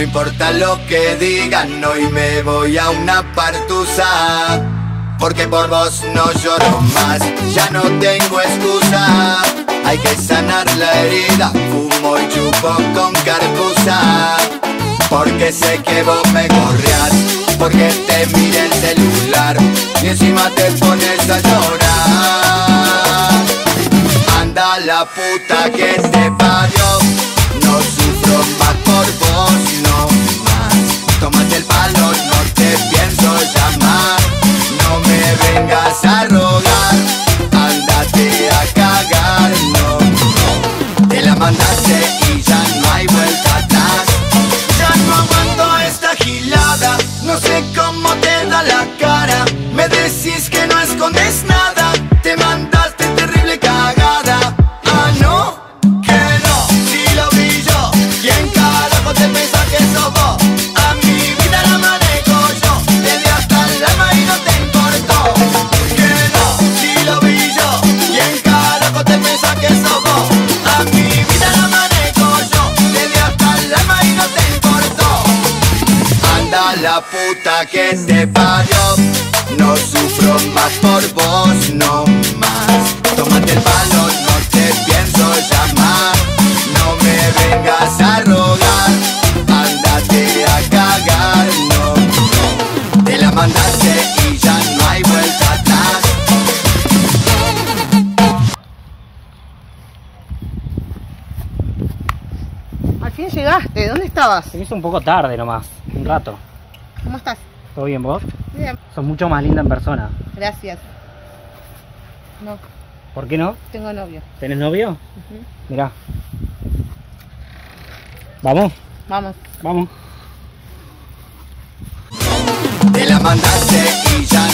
No importa lo que digan, hoy me voy a una partusa, porque por vos no lloro más, ya no tengo excusa. Hay que sanar la herida, fumo y chupo con carpusa, porque sé que vos me correás, porque te miré el celular y encima te pones a llorar. Anda la puta que te parió, no sufro más por vos, no más. Tómate el palo, no te pienso llamar, no me vengas a rogar, ándate a cagar, no, no. Te la mandaste y ya no hay vuelta atrás. Ya no aguanto esta gilada, no sé cómo te da la cara. Me decís que no escondes nada, te mandaste terrible cagada. Ah, no, que no, si lo vi yo. ¿Quién carajo te pensás que sos vos? A mi vida la manejo yo, te di hasta el alma y no te importó. Que no, si lo vi yo. ¿Quién carajo te pensás que sos vos? A mi vida la manejo yo, te di hasta el alma y no te importó. Anda la puta que te parió, no sufro más por vos, no más. Tómate el palo, no te pienso llamar, no me vengas a rogar, ándate a cagar, no, no. Te la mandaste y ya no hay vuelta atrás. Al fin llegaste, ¿dónde estabas? Se me hizo un poco tarde nomás, un rato. ¿Cómo estás? ¿Todo bien vos? Bien, Sos mucho más linda en persona. gracias. No, ¿Por qué no? tengo novio. ¿Tenés novio? Mirá. ¿Vamos? Vamos. Vamos. Te la mandaste y ya